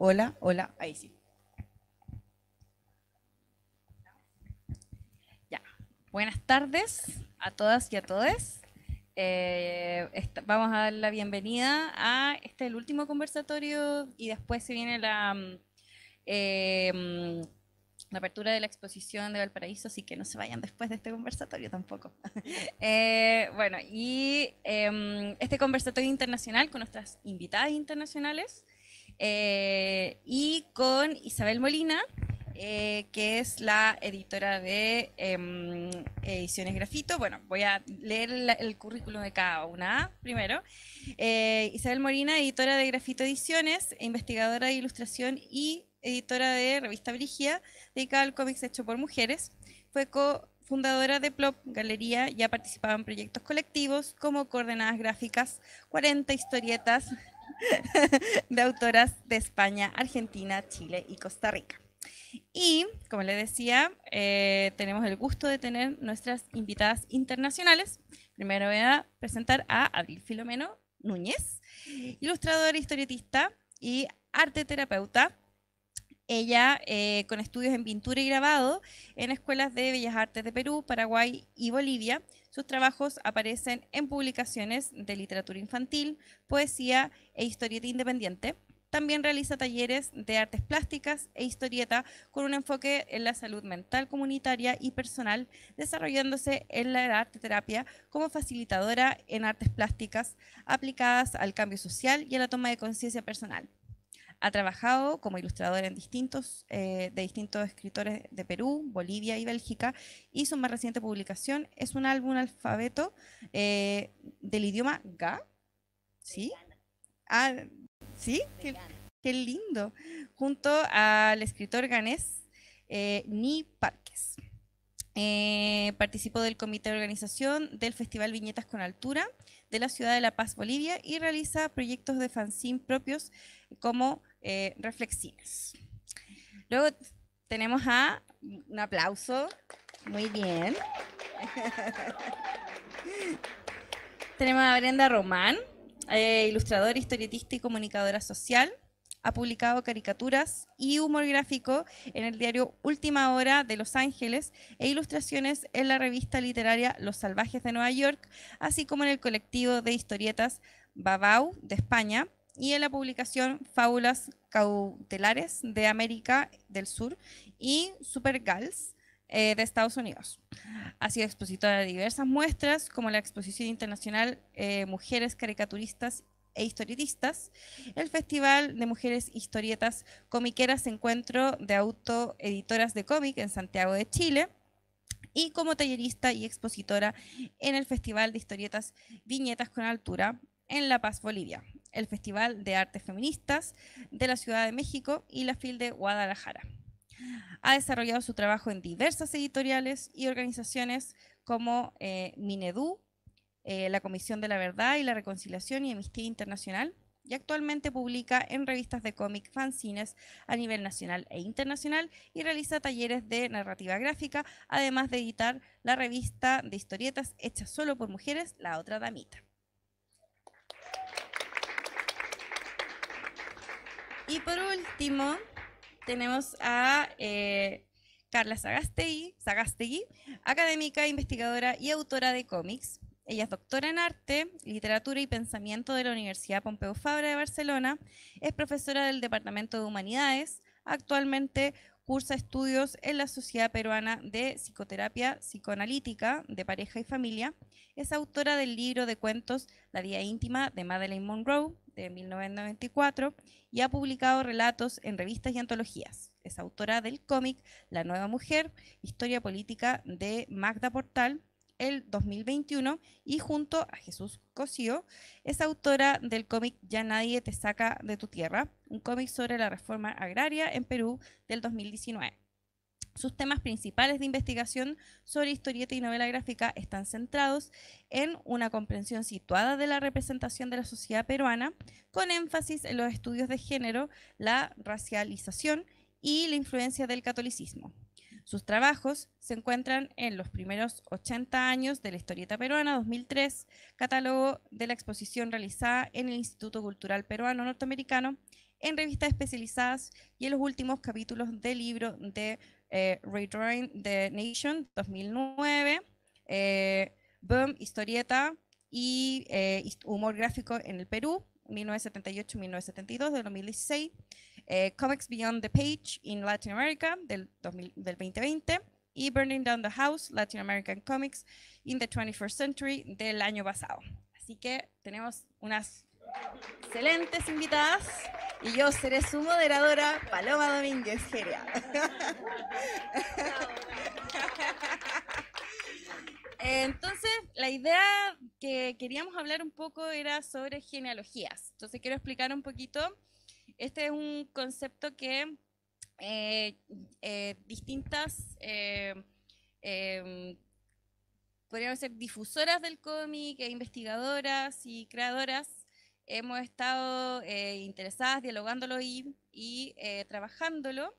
Hola, hola, ahí sí. Ya. Buenas tardes a todas y a todos. Vamos a dar la bienvenida a el último conversatorio y después se viene eh, mm, la apertura de la exposición de Valparaíso, así que no se vayan después de este conversatorio tampoco. Bueno, y este conversatorio internacional con nuestras invitadas internacionales y con Isabel Molina, que es la editora de Ediciones Grafito. Bueno, voy a leer el currículum de cada una primero. Isabel Molina, editora de Grafito Ediciones, investigadora de ilustración y editora de Revista Brígida, dedicada al cómics hecho por mujeres. Fue cofundadora de Plop Galería y ha participado en proyectos colectivos como Coordenadas Gráficas, 40 historietas de autoras de España, Argentina, Chile y Costa Rica. Y, como les decía, tenemos el gusto de tener nuestras invitadas internacionales. Primero voy a presentar a Abril Filomeno Núñez, ilustradora, historietista y arte terapeuta. Ella, con estudios en pintura y grabado en escuelas de Bellas Artes de Perú, Paraguay y Bolivia, sus trabajos aparecen en publicaciones de literatura infantil, poesía e historieta independiente. También realiza talleres de artes plásticas e historieta con un enfoque en la salud mental, comunitaria y personal, desarrollándose en la arte terapia como facilitadora en artes plásticas aplicadas al cambio social y a la toma de conciencia personal. Ha trabajado como ilustrador en de distintos escritores de Perú, Bolivia y Bélgica, y su más reciente publicación es un álbum alfabeto del idioma Ga, ¿sí? Ah, ¿sí? Qué lindo. Junto al escritor ganés Ni Parques. Participó del comité de organización del Festival Viñetas con Altura de la ciudad de La Paz, Bolivia, y realiza proyectos de fanzine propios como Reflexines. Luego tenemos a un aplauso, muy bien. Tenemos a Brenda Román, ilustradora, historietista y comunicadora social. Ha publicado caricaturas y humor gráfico en el diario Última Hora de Los Ángeles e ilustraciones en la revista literaria Los Salvajes de Nueva York, así como en el colectivo de historietas Babau de España y en la publicación Fábulas Cautelares de América del Sur y Super Gals de Estados Unidos. Ha sido expositora de diversas muestras, como la Exposición Internacional Mujeres Caricaturistas e Historietistas, el Festival de Mujeres Historietas Comiqueras Encuentro de Autoeditoras de Cómic en Santiago de Chile, y como tallerista y expositora en el Festival de Historietas Viñetas con Altura en La Paz, Bolivia, el Festival de Artes Feministas de la Ciudad de México y la FIL de Guadalajara. Ha desarrollado su trabajo en diversas editoriales y organizaciones como Minedu, la Comisión de la Verdad y la Reconciliación y Amnistía Internacional, y actualmente publica en revistas de cómic, fanzines a nivel nacional e internacional y realiza talleres de narrativa gráfica, además de editar la revista de historietas hecha solo por mujeres, La Otra Damita. Y por último, tenemos a Carla Sagastegui, académica, investigadora y autora de cómics. Ella es doctora en arte, literatura y pensamiento de la Universidad Pompeu Fabra de Barcelona. Es profesora del Departamento de Humanidades. Actualmente cursa estudios en la Sociedad Peruana de Psicoterapia Psicoanalítica de Pareja y Familia. Es autora del libro de cuentos La vida íntima de Madeleine Monroe de 1994 y ha publicado relatos en revistas y antologías. Es autora del cómic La Nueva Mujer, Historia Política de Magda Portal, el 2021, y junto a Jesús Cosío es autora del cómic Ya nadie te saca de tu tierra, un cómic sobre la reforma agraria en Perú del 2019. Sus temas principales de investigación sobre historieta y novela gráfica están centrados en una comprensión situada de la representación de la sociedad peruana, con énfasis en los estudios de género, la racialización y la influencia del catolicismo. Sus trabajos se encuentran en los primeros 80 años de la historieta peruana, 2003, catálogo de la exposición realizada en el Instituto Cultural Peruano Norteamericano, en revistas especializadas y en los últimos capítulos del libro de Redrawing the Nation 2009, Boom, historieta y humor gráfico en el Perú, 1978-1972, del 2016, Comics Beyond the Page in Latin America, del 2020, y Burning Down the House, Latin American Comics in the 21st Century, del año pasado. Así que tenemos unas excelentes invitadas y yo seré su moderadora, Paloma Domínguez, Geria. Entonces, la idea que queríamos hablar un poco era sobre genealogías. Entonces, quiero explicar un poquito. Este es un concepto que distintas, podríamos ser difusoras del cómic, investigadoras y creadoras, hemos estado interesadas dialogándolo y trabajándolo.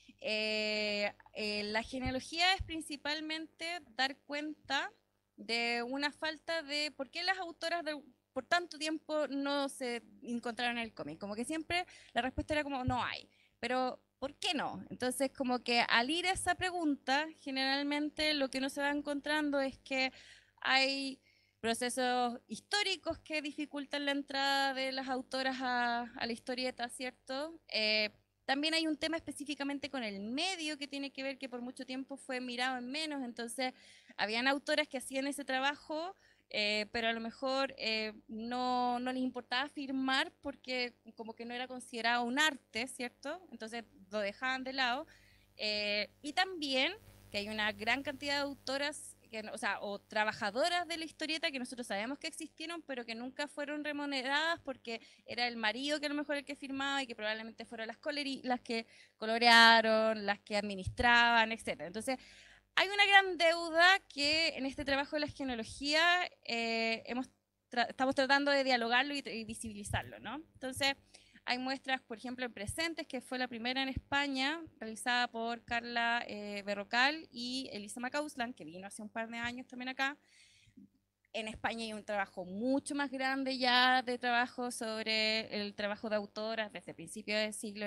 La genealogía es principalmente dar cuenta de una falta de por qué las autoras por tanto tiempo no se encontraron en el cómic. Como que siempre la respuesta era como no hay, pero ¿por qué no? Entonces como que al ir a esa pregunta, generalmente lo que uno se va encontrando es que hay procesos históricos que dificultan la entrada de las autoras a la historieta, ¿cierto? También hay un tema específicamente con el medio que tiene que ver que por mucho tiempo fue mirado en menos, entonces habían autoras que hacían ese trabajo, pero a lo mejor no les importaba firmar porque como que no era considerado un arte, ¿cierto? Entonces lo dejaban de lado. Y también que hay una gran cantidad de autoras o sea, o trabajadoras de la historieta que nosotros sabemos que existieron, pero que nunca fueron remuneradas porque era el marido que a lo mejor el que firmaba y que probablemente fueron las que colorearon, las que administraban, etc. Entonces, hay una gran deuda que en este trabajo de la genealogía estamos tratando de dialogarlo y visibilizarlo, ¿no? Entonces, hay muestras, por ejemplo, en Presentes, que fue la primera en España, realizada por Carla Berrocal y Elisa Macauslan, que vino hace un par de años también acá. En España hay un trabajo mucho más grande ya de trabajo sobre el trabajo de autoras desde principios del siglo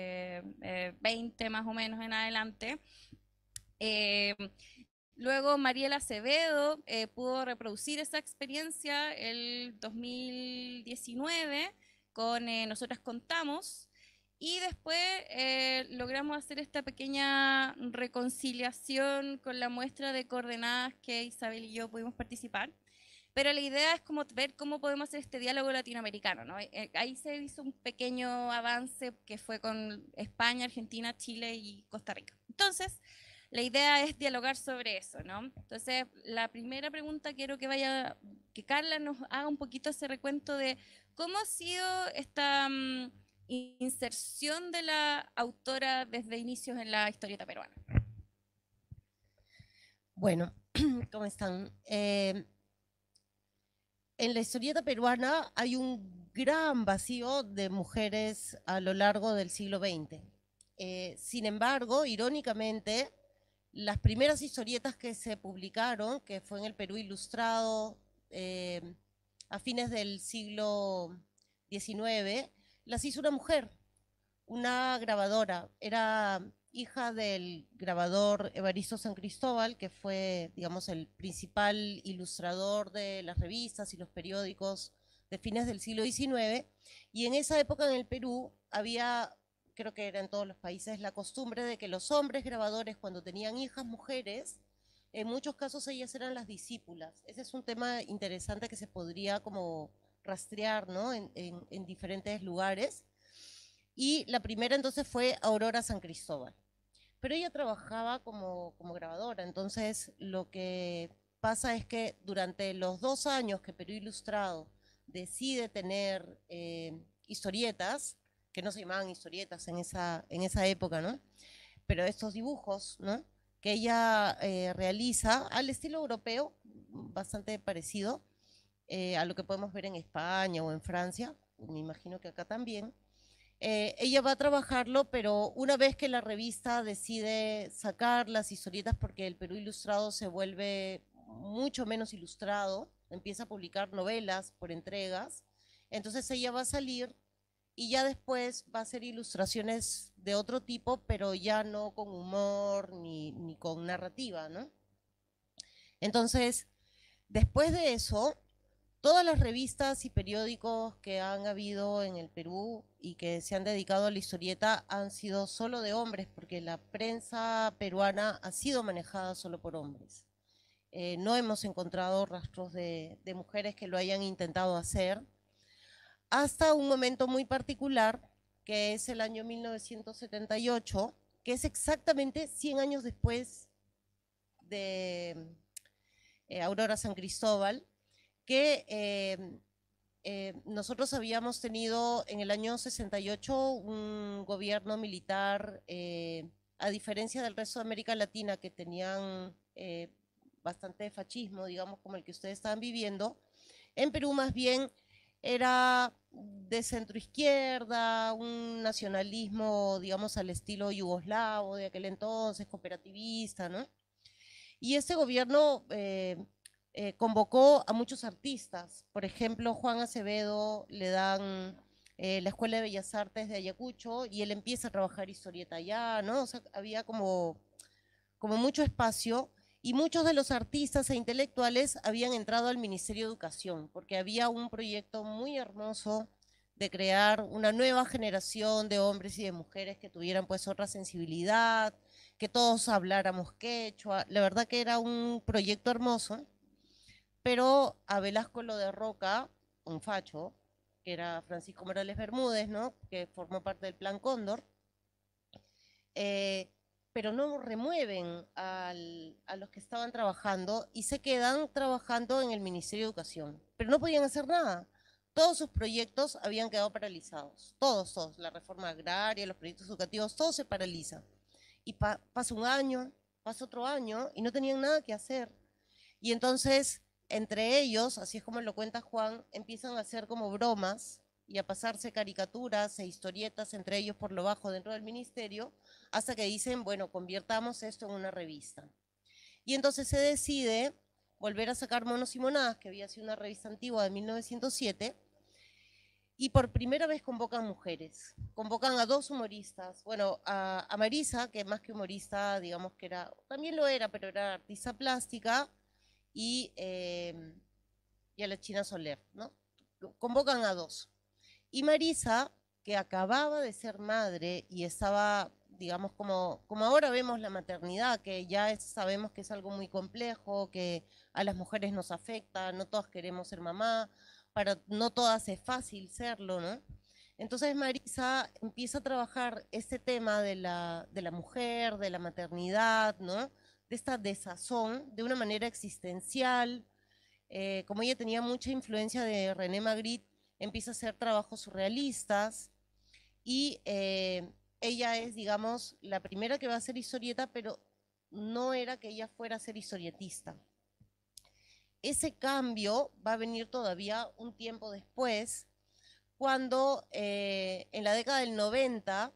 XX más o menos en adelante. Luego Mariela Acevedo pudo reproducir esa experiencia el 2019 con Nosotras Contamos y después logramos hacer esta pequeña reconciliación con la muestra de coordenadas que Isabel y yo pudimos participar. Pero la idea es como ver cómo podemos hacer este diálogo latinoamericano, ¿no? Ahí se hizo un pequeño avance que fue con España, Argentina, Chile y Costa Rica. Entonces, la idea es dialogar sobre eso, ¿no? Entonces, la primera pregunta quiero que Carla nos haga un poquito ese recuento de cómo ha sido esta inserción de la autora desde inicios en la historieta peruana. Bueno, ¿cómo están? En la historieta peruana hay un gran vacío de mujeres a lo largo del siglo XX. Sin embargo, irónicamente, las primeras historietas que se publicaron, que fue en el Perú Ilustrado a fines del siglo XIX, las hizo una mujer, una grabadora. Era hija del grabador Evaristo San Cristóbal, que fue, digamos, el principal ilustrador de las revistas y los periódicos de fines del siglo XIX. Y en esa época en el Perú había, creo que era en todos los países, la costumbre de que los hombres grabadores, cuando tenían hijas mujeres, en muchos casos ellas eran las discípulas. Ese es un tema interesante que se podría como rastrear, ¿no? en diferentes lugares. Y la primera entonces fue Aurora San Cristóbal. Pero ella trabajaba como grabadora, entonces lo que pasa es que durante los 2 años que Perú Ilustrado decide tener historietas, que no se llamaban historietas en esa época, ¿no? Pero estos dibujos, ¿no? Que ella realiza al estilo europeo, bastante parecido a lo que podemos ver en España o en Francia, me imagino que acá también. Ella va a trabajarlo, pero una vez que la revista decide sacar las historietas porque el Perú Ilustrado se vuelve mucho menos ilustrado, empieza a publicar novelas por entregas, entonces ella va a salir y ya después va a hacer ilustraciones de otro tipo, pero ya no con humor ni con narrativa, ¿no? Entonces, después de eso, todas las revistas y periódicos que han habido en el Perú y que se han dedicado a la historieta han sido solo de hombres, porque la prensa peruana ha sido manejada solo por hombres. No hemos encontrado rastros de mujeres que lo hayan intentado hacer, hasta un momento muy particular, que es el año 1978, que es exactamente 100 años después de Aurora San Cristóbal, que nosotros habíamos tenido en el año 68 un gobierno militar, a diferencia del resto de América Latina, que tenían bastante fascismo, digamos, como el que ustedes estaban viviendo. En Perú más bien era de centroizquierda, un nacionalismo, digamos, al estilo yugoslavo de aquel entonces, cooperativista, ¿no? Y este gobierno convocó a muchos artistas. Por ejemplo, Juan Acevedo le dan la Escuela de Bellas Artes de Ayacucho y él empieza a trabajar historieta allá, ¿no? O sea, había como mucho espacio y muchos de los artistas e intelectuales habían entrado al Ministerio de Educación porque había un proyecto muy hermoso de crear una nueva generación de hombres y de mujeres que tuvieran pues otra sensibilidad, que todos habláramos quechua. La verdad que era un proyecto hermoso, pero a Velasco lo derroca un facho, que era Francisco Morales Bermúdez, ¿no? Que formó parte del Plan Cóndor, eh, pero no remueven a los que estaban trabajando y se quedan trabajando en el Ministerio de Educación, pero no podían hacer nada. Todos sus proyectos habían quedado paralizados, todos, la reforma agraria, los proyectos educativos, todo se paraliza. Y pasa un año, pasa otro año y no tenían nada que hacer. Y entonces, entre ellos, así es como lo cuenta Juan, empiezan a hacer como bromas y a pasarse caricaturas e historietas entre ellos por lo bajo dentro del ministerio, hasta que dicen, bueno, convirtamos esto en una revista. Y entonces se decide volver a sacar Monos y Monadas, que había sido una revista antigua de 1907, y por primera vez convocan mujeres. Convocan a dos humoristas. Bueno, a Marisa, que más que humorista, digamos que era, también lo era, pero era artista plástica, y, y a la China Soler, ¿no? Convocan a dos. Y Marisa, que acababa de ser madre y estaba, digamos, como ahora vemos la maternidad, que ya sabemos que es algo muy complejo, que a las mujeres nos afecta, no todas queremos ser mamá, para no todas es fácil serlo, ¿no? Entonces Marisa empieza a trabajar este tema de la mujer, de la maternidad, ¿no? De esta desazón de una manera existencial. Como ella tenía mucha influencia de René Magritte, empieza a hacer trabajos surrealistas y ella es, digamos, la primera que va a hacer historieta, pero no era que ella fuera a ser historietista. Ese cambio va a venir todavía un tiempo después, cuando en la década del 90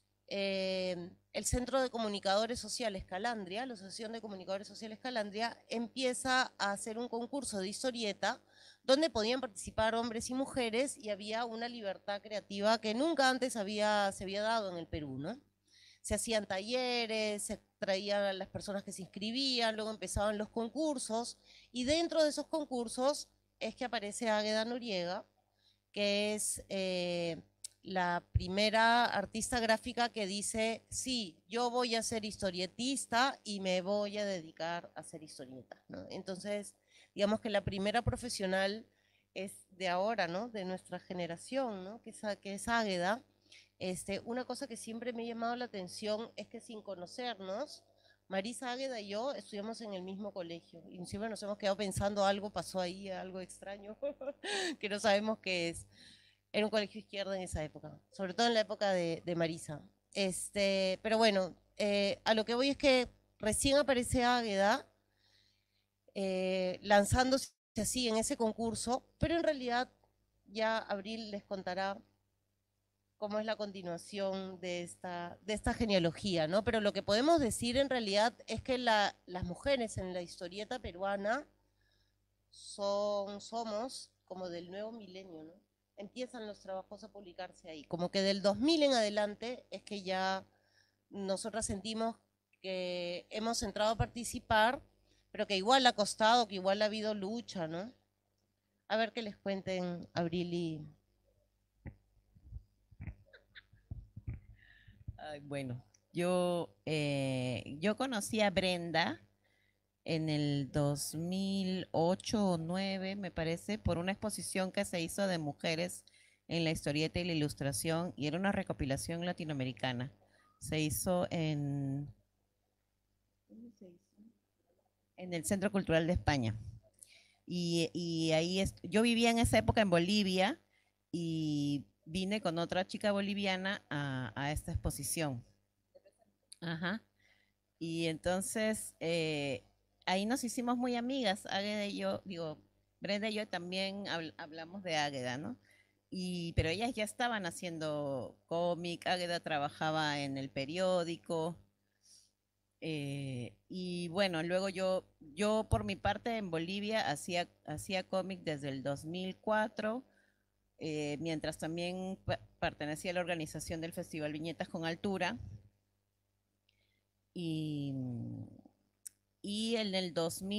el Centro de Comunicadores Sociales Calandria, la Asociación de Comunicadores Sociales Calandria, empieza a hacer un concurso de historieta donde podían participar hombres y mujeres y había una libertad creativa que nunca antes se había dado en el Perú, ¿no? Se hacían talleres, se traían a las personas que se inscribían, luego empezaban los concursos y dentro de esos concursos es que aparece Águeda Noriega, que es la primera artista gráfica que dice, sí, yo voy a ser historietista y me voy a dedicar a hacer historietas, ¿no? Entonces, digamos que la primera profesional es de ahora, ¿no? De nuestra generación, ¿no? Que es Águeda. Una cosa que siempre me ha llamado la atención es que sin conocernos, Marisa Águeda y yo estudiamos en el mismo colegio y siempre nos hemos quedado pensando algo pasó ahí, algo extraño, que no sabemos qué es. Era un colegio izquierdo en esa época, sobre todo en la época de Marisa. Pero bueno, a lo que voy es que recién aparece Águeda lanzándose así en ese concurso, pero en realidad ya Abril les contará cómo es la continuación de esta genealogía, ¿no? Pero lo que podemos decir en realidad es que las mujeres en la historieta peruana somos como del nuevo milenio, ¿no? empiezan los trabajos a publicarse ahí. Como que del 2000 en adelante es que ya nosotras sentimos que hemos entrado a participar, pero que igual ha costado, que igual ha habido lucha, ¿no? A ver qué les cuenten Abril y... Ay, bueno, yo conocí a Brenda en el 2008 o 2009, me parece, por una exposición que se hizo de mujeres en la historieta y la ilustración, y era una recopilación latinoamericana. Se hizo en el Centro Cultural de España. Y ahí yo vivía en esa época en Bolivia y vine con otra chica boliviana a esta exposición. Ajá. Y entonces ahí nos hicimos muy amigas. Águeda y yo, digo, Brenda y yo también hablamos de Águeda, ¿no? Pero ellas ya estaban haciendo cómic, Águeda trabajaba en el periódico. Y bueno, luego yo por mi parte en Bolivia hacía cómic desde el 2004, mientras también pertenecía a la organización del Festival Viñetas con Altura. Y, y en el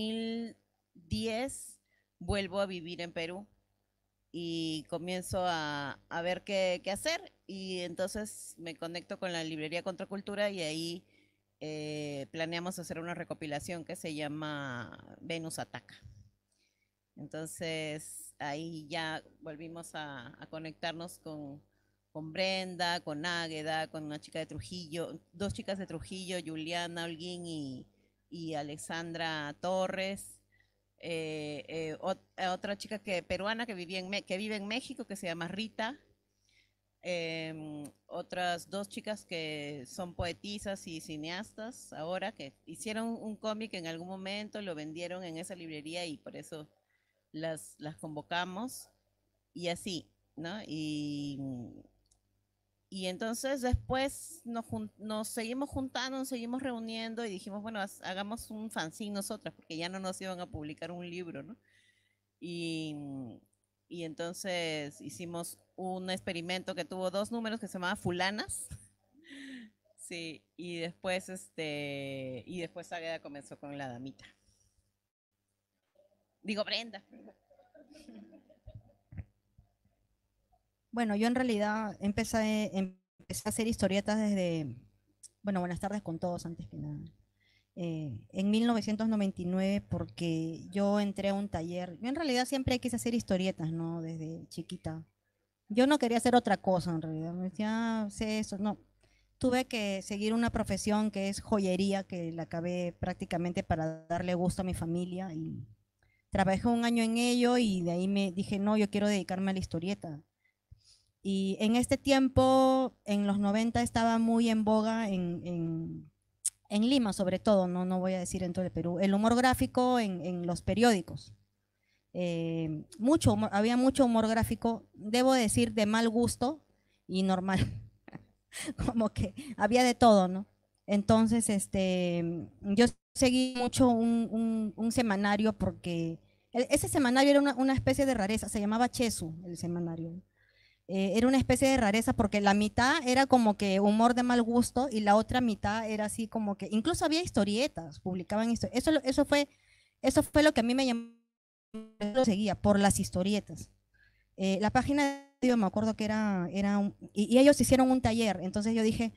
2010 vuelvo a vivir en Perú y comienzo a ver qué hacer, y entonces me conecto con la librería Contracultura y ahí planeamos hacer una recopilación que se llama Venus Ataca. Entonces ahí ya volvimos a conectarnos con Brenda, con Águeda, con una chica de Trujillo, dos chicas de Trujillo, Juliana Holguín y Alexandra Torres. Otra chica peruana que vive en México, que se llama Rita. Otras dos chicas que son poetisas y cineastas ahora, que hicieron un cómic en algún momento, lo vendieron en esa librería y por eso las convocamos, y así, ¿no? Y entonces después nos seguimos juntando, nos seguimos reuniendo y dijimos, bueno, hagamos un fanzine nosotras, porque ya no nos iban a publicar un libro, ¿no? Y, y entonces hicimos un experimento que tuvo 2 números que se llamaba Fulanas. Sí, y después Águeda comenzó con La Damita. Digo, Brenda. Bueno, yo en realidad empecé a hacer historietas desde, bueno, buenas tardes con todos antes que nada. En 1999, porque yo entré a un taller. Yo en realidad siempre quise hacer historietas, ¿no? Desde chiquita. Yo no quería hacer otra cosa en realidad. Me decía, "Ah, sé eso". No, tuve que seguir una profesión que es joyería, que la acabé prácticamente para darle gusto a mi familia, y trabajé un año en ello y de ahí me dije, no, yo quiero dedicarme a la historieta. Y en este tiempo, en los 90, estaba muy en boga en Lima sobre todo, no voy a decir en todo el Perú, el humor gráfico en los periódicos. Había mucho humor gráfico, debo decir, de mal gusto y normal. Como que había de todo, ¿no? Entonces, yo seguí mucho un semanario, porque ese semanario era una especie de rareza, se llamaba Chesu, el semanario. Era una especie de rareza porque la mitad era como que humor de mal gusto y la otra mitad era así como que, incluso había historietas, publicaban historietas. Eso fue lo que a mí me llamó, lo seguía por las historietas. La página, yo me acuerdo que y ellos hicieron un taller, entonces yo dije,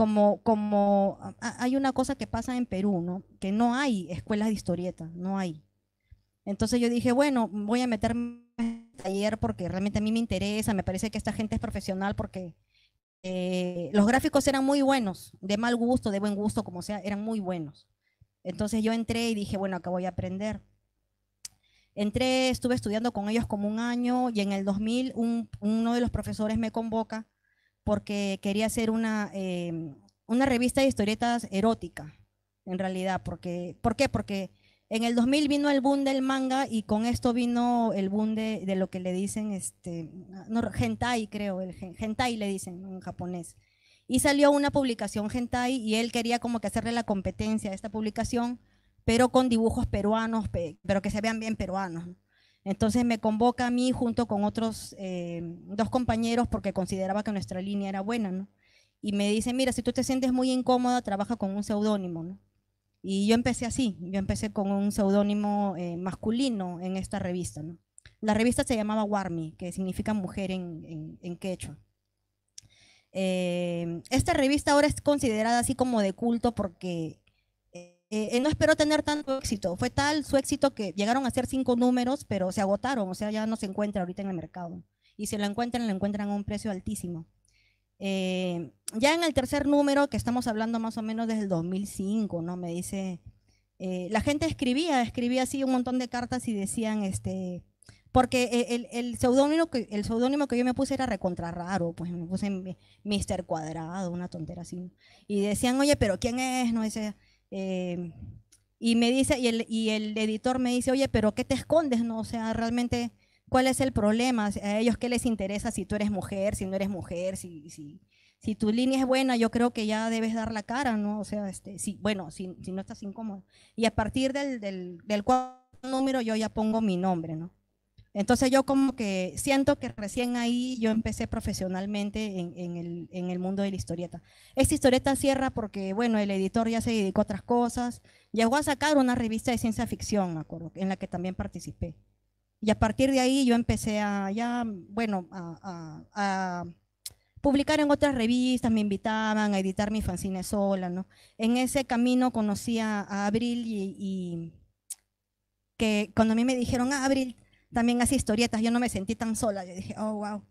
hay una cosa que pasa en Perú, ¿no? Que no hay escuelas de historietas, no hay. Entonces yo dije, bueno, voy a meterme en el taller porque realmente a mí me interesa, me parece que esta gente es profesional, porque los gráficos eran muy buenos, de mal gusto, de buen gusto, como sea, eran muy buenos. Entonces yo entré y dije, bueno, acá voy a aprender. Entré, estuve estudiando con ellos como un año, y en el 2000 uno de los profesores me convoca porque quería hacer una revista de historietas erótica, en realidad. ¿Por qué? Porque en el 2000 vino el boom del manga, y con esto vino el boom de lo que le dicen, no, hentai, creo, el hentai le dicen en japonés. Y salió una publicación hentai y él quería como que hacerle la competencia a esta publicación, pero con dibujos peruanos, pero que se vean bien peruanos. Entonces me convoca a mí junto con otros 2 compañeros porque consideraba que nuestra línea era buena, ¿no? Y me dice, mira, si tú te sientes muy incómoda, trabaja con un seudónimo, ¿no? Y yo empecé así, yo empecé con un seudónimo masculino en esta revista, ¿no? La revista se llamaba Warmi, que significa mujer en quechua. Esta revista ahora es considerada así como de culto porque no esperó tener tanto éxito. Fue tal su éxito que llegaron a ser 5 números, pero se agotaron, o sea, ya no se encuentra ahorita en el mercado. Y si lo encuentran a un precio altísimo. Ya en el tercer número, que estamos hablando más o menos desde el 2005, ¿no? Me dice, la gente escribía así un montón de cartas y decían, porque el seudónimo que yo me puse era recontra raro, pues me puse Mr. Cuadrado, una tontera así, ¿no? Y decían, oye, pero ¿quién es? No dice, y me dice, y el editor me dice, oye, pero ¿qué te escondes? No, o sea, realmente, ¿cuál es el problema? A ellos, ¿qué les interesa si tú eres mujer, si no eres mujer, si tu línea es buena, yo creo que ya debes dar la cara, ¿no? O sea, bueno, si no estás incómodo. Y a partir del cuarto número yo ya pongo mi nombre, ¿no? Entonces yo como que siento que recién ahí yo empecé profesionalmente en el mundo de la historieta. Esta historieta cierra porque, bueno, el editor ya se dedicó a otras cosas. Llegó a sacar una revista de ciencia ficción, me acuerdo, en la que también participé. Y a partir de ahí yo empecé a ya, bueno, a publicar en otras revistas, me invitaban a editar mi fanzine sola, ¿no? En ese camino conocí a Abril y que cuando a mí me dijeron, Abril también hace historietas, yo no me sentí tan sola, yo dije, oh, wow.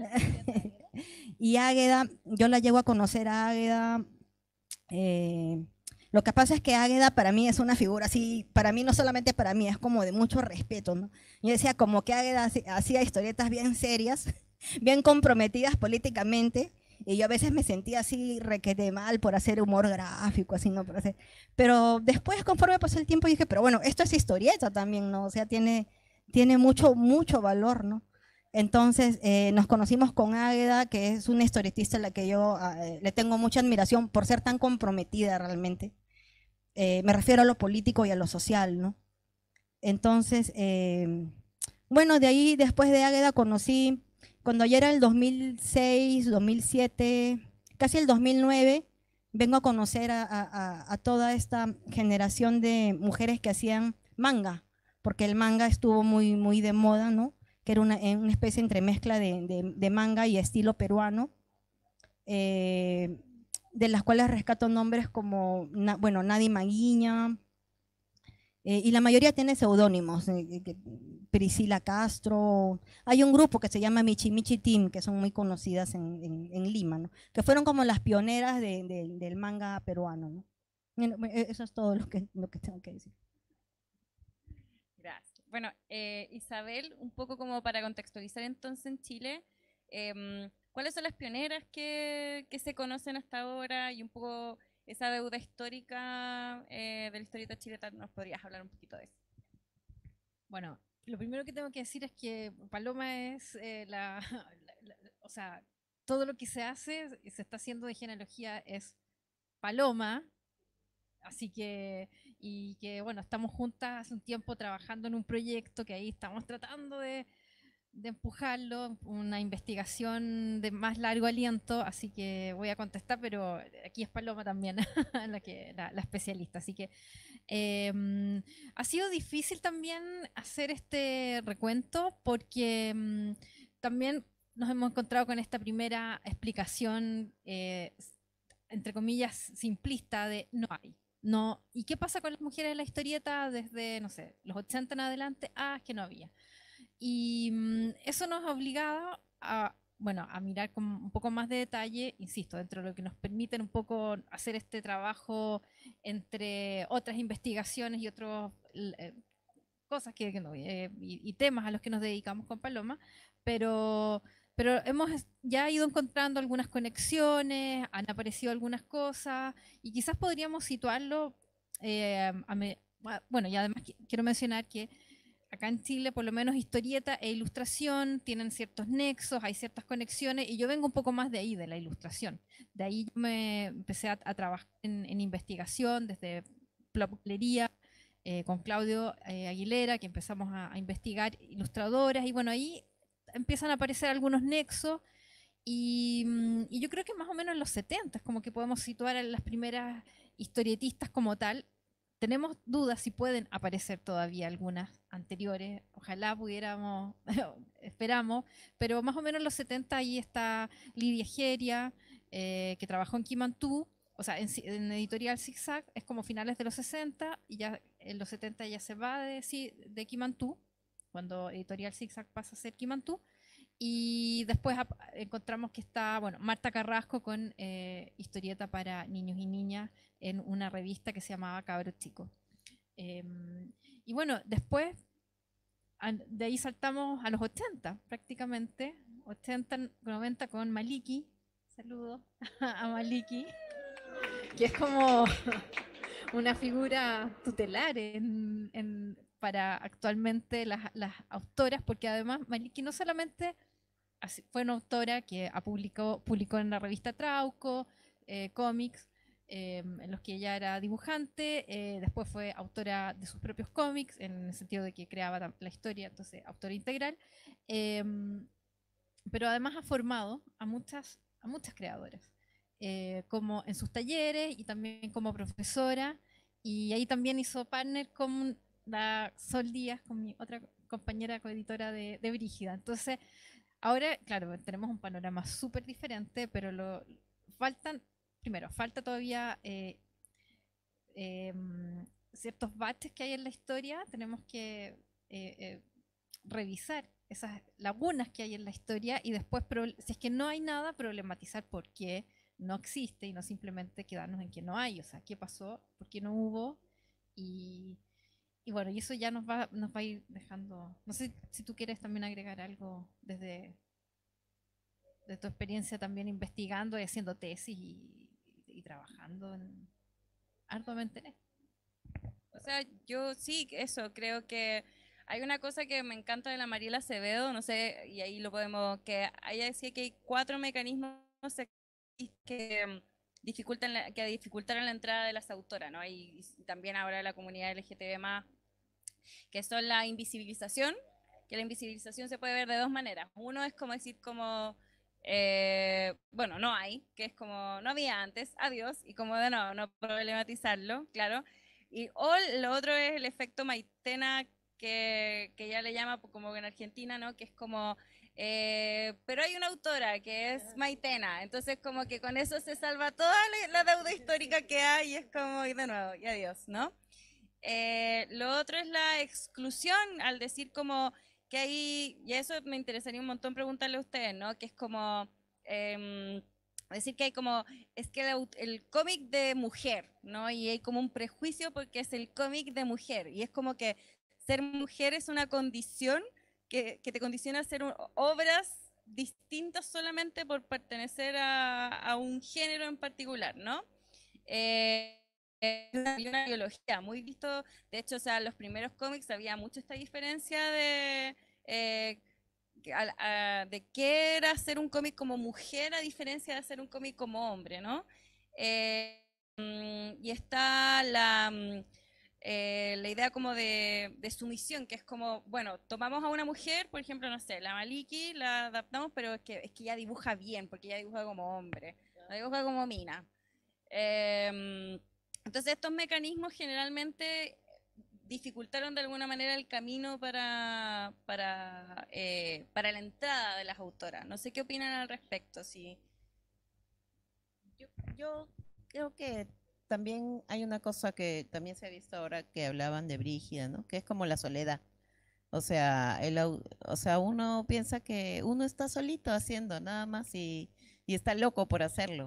Y Águeda, yo la llego a conocer a Águeda. Lo que pasa es que Águeda para mí es una figura así, para mí no solamente para mí, es como de mucho respeto, ¿no? Yo decía como que Águeda hacía historietas bien serias, bien comprometidas políticamente, y yo a veces me sentía así requete mal por hacer humor gráfico, así, ¿no? Pero después, conforme pasó el tiempo, dije, pero bueno, esto es historieta también, ¿no? O sea, tiene mucho, mucho valor, ¿no? Entonces nos conocimos con Águeda, que es una historietista a la que yo le tengo mucha admiración por ser tan comprometida realmente. Me refiero a lo político y a lo social, ¿no? Entonces, bueno, de ahí, después de Águeda, conocí, cuando ya era el 2006, 2007, casi el 2009, vengo a conocer a toda esta generación de mujeres que hacían manga, porque el manga estuvo muy, muy de moda, ¿no? Que era una especie entre mezcla de manga y estilo peruano, de las cuales rescato nombres como, bueno, Nadi Maguiña, y la mayoría tiene seudónimos, Priscila Castro. Hay un grupo que se llama Michi Michi Team, que son muy conocidas en Lima, ¿no? Que fueron como las pioneras del manga peruano, ¿no? Bueno, eso es todo lo que tengo que decir. Gracias. Bueno, Isabel, un poco como para contextualizar entonces en Chile, ¿cuáles son las pioneras que se conocen hasta ahora y un poco esa deuda histórica de la historieta chilena? ¿Nos podrías hablar un poquito de eso? Bueno, lo primero que tengo que decir es que Paloma es o sea, todo lo que se hace, se está haciendo de genealogía es Paloma, así que, y que bueno, estamos juntas hace un tiempo trabajando en un proyecto que ahí estamos tratando de empujarlo, una investigación de más largo aliento, así que voy a contestar, pero aquí es Paloma también la especialista, así que ha sido difícil también hacer este recuento porque también nos hemos encontrado con esta primera explicación, entre comillas, simplista de no hay. No, ¿y qué pasa con las mujeres en la historieta desde, no sé, los 80 en adelante? Ah, es que no había. Y eso nos ha obligado a, bueno, a mirar con un poco más de detalle, insisto, dentro de lo que nos permiten un poco hacer este trabajo entre otras investigaciones y otras cosas y temas a los que nos dedicamos con Paloma, pero hemos ya ido encontrando algunas conexiones, han aparecido algunas cosas y quizás podríamos situarlo, bueno, y además quiero mencionar que acá en Chile, por lo menos historieta e ilustración tienen ciertos nexos, hay ciertas conexiones, y yo vengo un poco más de ahí, de la ilustración. De ahí yo me empecé a trabajar en investigación, desde papelería, con Claudio Aguilera, que empezamos a investigar ilustradoras, y bueno, ahí empiezan a aparecer algunos nexos, y yo creo que más o menos en los 70 es como que podemos situar a las primeras historietistas como tal. Tenemos dudas si pueden aparecer todavía algunas anteriores, ojalá pudiéramos, esperamos, pero más o menos en los 70 ahí está Lidia Geria, que trabajó en Kimantú, o sea, en Editorial Zigzag, es como finales de los 60, y ya en los 70 ya se va de Kimantú, cuando Editorial Zigzag pasa a ser Kimantú, y después encontramos que está, bueno, Marta Carrasco con historieta para niños y niñas en una revista que se llamaba Cabros Chicos. Y bueno, después de ahí saltamos a los 80, prácticamente, 80, 90 con Maliki. Saludos a Maliki, que es como una figura tutelar para actualmente las autoras, porque además Maliki no solamente fue una autora que publicó en la revista Trauco cómics, en los que ella era dibujante, después fue autora de sus propios cómics, en el sentido de que creaba la historia, entonces autora integral, pero además ha formado a muchas creadoras, como en sus talleres y también como profesora, y ahí también hizo partner con la Sol Díaz, con mi otra compañera coeditora de Brígida. Entonces, ahora, claro, tenemos un panorama súper diferente, pero falta todavía ciertos baches que hay en la historia. Tenemos que revisar esas lagunas que hay en la historia y después, si es que no hay nada, problematizar por qué no existe y no simplemente quedarnos en que no hay. O sea, ¿qué pasó? ¿Por qué no hubo? Y, y bueno, y eso ya nos va a ir dejando. No sé si tú quieres también agregar algo desde de tu experiencia también investigando y haciendo tesis y trabajando arduamente en esto. O sea, yo sí, eso, creo que hay una cosa que me encanta de la Mariela Acevedo, no sé, y ahí lo podemos, que ella decía que hay 4 mecanismos que que dificultaron la entrada de las autoras, ¿no? Y también ahora la comunidad LGTB+, que son la invisibilización, que la invisibilización se puede ver de 2 maneras. Uno es como decir como, bueno, no hay, que es como, no había antes, adiós, y como de no problematizarlo, claro. O lo otro es el efecto Maitena, que ya le llama como en Argentina, ¿no? Que es como, pero hay una autora que es Maitena, entonces como que con eso se salva toda la deuda histórica que hay, y es como, y de nuevo, y adiós, ¿no? Lo otro es la exclusión, al decir como que hay, y eso me interesaría un montón preguntarle a ustedes, ¿no? Que es como decir que hay como, es que el cómic de mujer, ¿no? Y hay como un prejuicio porque es el cómic de mujer, y es como que ser mujer es una condición que te condiciona a hacer obras distintas solamente por pertenecer a un género en particular, ¿no? Una biología muy visto, de hecho, o sea, en los primeros cómics había mucho esta diferencia eh, de qué era hacer un cómic como mujer a diferencia de hacer un cómic como hombre, ¿no? Y está la idea como de sumisión, que es como, bueno, tomamos a una mujer, por ejemplo, no sé, la Maliki, la adaptamos, pero es que ya dibuja bien, porque ya dibuja como hombre, no dibuja como mina. Entonces estos mecanismos generalmente dificultaron de alguna manera el camino para la entrada de las autoras. No sé qué opinan al respecto. Sí. Yo creo que también hay una cosa que también se ha visto ahora que hablaban de Brígida, ¿no? Que es como la soledad. O sea, o sea, uno piensa que uno está solito haciendo nada más y está loco por hacerlo.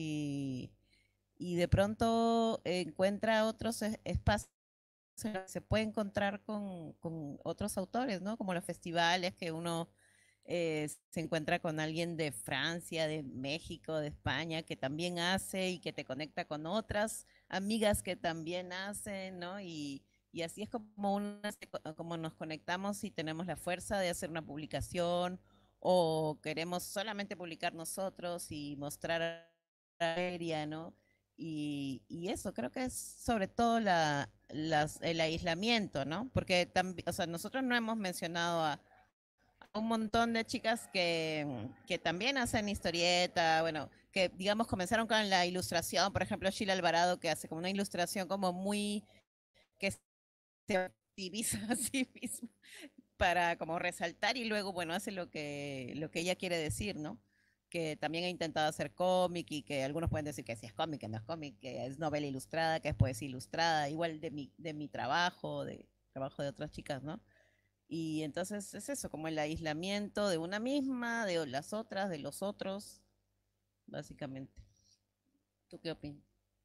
Y de pronto encuentra otros espacios en los que se puede encontrar con otros autores, ¿no? Como los festivales que uno se encuentra con alguien de Francia, de México, de España, que también hace y que te conecta con otras amigas que también hacen, ¿no? Y así es como nos conectamos y tenemos la fuerza de hacer una publicación o queremos solamente publicar nosotros y mostrar a la feria, ¿no? Y eso creo que es sobre todo el aislamiento, ¿no? Porque también, o sea, nosotros no hemos mencionado a un montón de chicas que también hacen historieta, bueno, que digamos comenzaron con la ilustración, por ejemplo, Sheila Alvarado, que hace como una ilustración como muy, que se activiza a sí misma para como resaltar y luego, bueno, hace lo que ella quiere decir, ¿no? Que también ha intentado hacer cómic y que algunos pueden decir que sí es cómic, que no es cómic, que es novela ilustrada, que es poesía ilustrada, igual de mi trabajo, de trabajo de otras chicas, ¿no? Y entonces es eso, como el aislamiento de una misma, de las otras, de los otros, básicamente. ¿Tú qué opinas?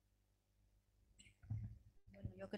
Bueno, yo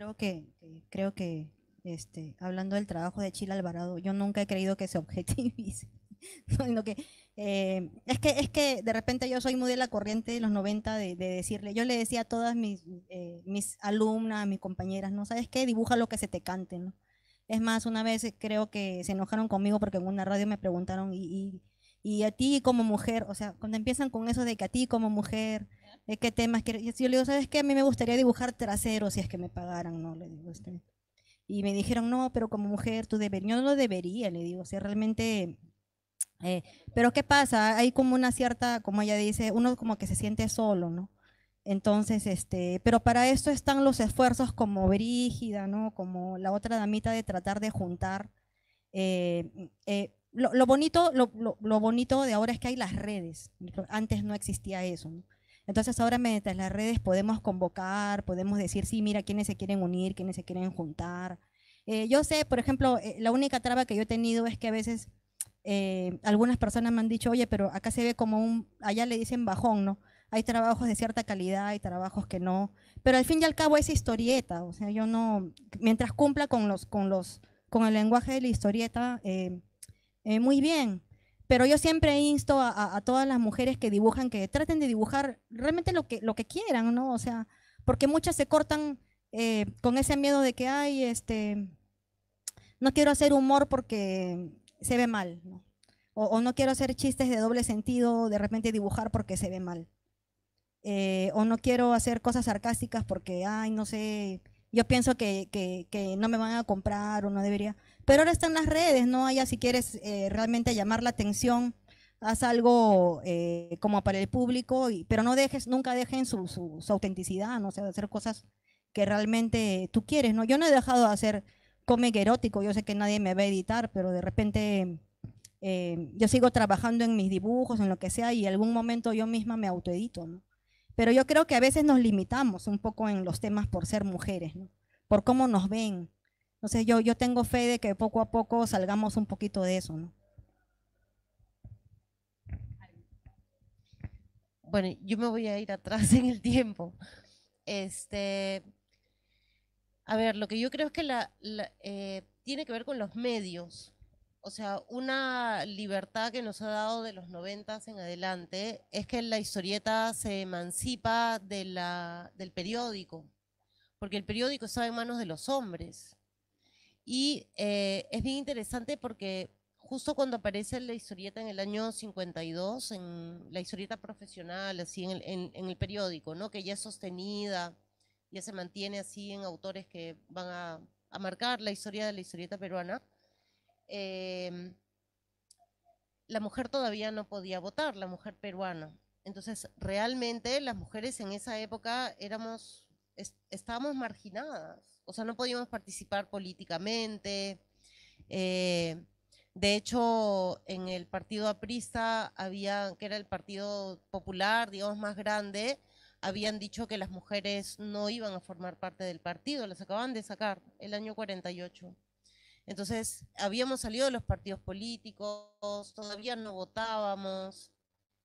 hablando del trabajo de Chila Alvarado, yo nunca he creído que se objetivice, sino que es que de repente yo soy muy de la corriente de los 90 de decirle, yo le decía a todas mis alumnas, mis compañeras, ¿no? ¿Sabes qué? Dibuja lo que se te cante, ¿no? Es más, una vez creo que se enojaron conmigo porque en una radio me preguntaron, y a ti como mujer, o sea, cuando empiezan con eso de que a ti como mujer, ¿qué temas quieres? Yo le digo, ¿sabes qué? A mí me gustaría dibujar traseros si es que me pagaran, ¿no? Le digo, y me dijeron, no, pero como mujer tú deberías, yo no debería, le digo, o sea, realmente, eh, pero ¿qué pasa? Hay como una cierta, como ella dice, uno como que se siente solo, ¿no? Entonces, pero para esto están los esfuerzos como Brígida, ¿no? Como la otra damita de tratar de juntar. Lo bonito, lo bonito de ahora es que hay las redes. Antes no existía eso, ¿no? Entonces ahora mediante las redes podemos convocar, podemos decir, sí, mira, quiénes se quieren unir, quiénes se quieren juntar. Yo sé, por ejemplo, la única traba que yo he tenido es que a veces algunas personas me han dicho, oye, pero acá se ve como allá le dicen bajón, ¿no? Hay trabajos de cierta calidad, hay trabajos que no, pero al fin y al cabo es historieta, o sea, yo no, mientras cumpla con el lenguaje de la historieta, muy bien, pero yo siempre insto a todas las mujeres que dibujan que traten de dibujar realmente lo que quieran, ¿no? O sea, porque muchas se cortan con ese miedo de que, ay, no quiero hacer humor porque se ve mal, ¿no? O no quiero hacer chistes de doble sentido, de repente dibujar porque se ve mal. O no quiero hacer cosas sarcásticas porque, ay, no sé, yo pienso que no me van a comprar o no debería. Pero ahora están las redes, ¿no? Allá si quieres realmente llamar la atención, haz algo como para el público, pero no dejes, nunca dejen su autenticidad, ¿no? O sea, de hacer cosas que realmente tú quieres, ¿no? Yo no he dejado de hacer cómic erótico, yo sé que nadie me va a editar, pero de repente yo sigo trabajando en mis dibujos, en lo que sea, y en algún momento yo misma me autoedito, ¿no? Pero yo creo que a veces nos limitamos un poco en los temas por ser mujeres, ¿no? Por cómo nos ven. Entonces yo tengo fe de que poco a poco salgamos un poquito de eso, ¿no? Bueno, yo me voy a ir atrás en el tiempo. Este, a ver, lo que yo creo es que tiene que ver con los medios. O sea, una libertad que nos ha dado de los 90 en adelante es que la historieta se emancipa del periódico, porque el periódico estaba en manos de los hombres. Y es bien interesante porque justo cuando aparece la historieta en el año 52, en la historieta profesional, así en el periódico, ¿no? Que ya es sostenida, ya se mantiene así en autores que van a marcar la historia de la historieta peruana, eh, la mujer todavía no podía votar, la mujer peruana. Entonces, realmente las mujeres en esa época estábamos marginadas, o sea, no podíamos participar políticamente. eh, de hecho, en el partido aprista, que era el partido popular, digamos, más grande, habían dicho que las mujeres no iban a formar parte del partido, las acaban de sacar el año 48. Entonces, habíamos salido de los partidos políticos, todavía no votábamos,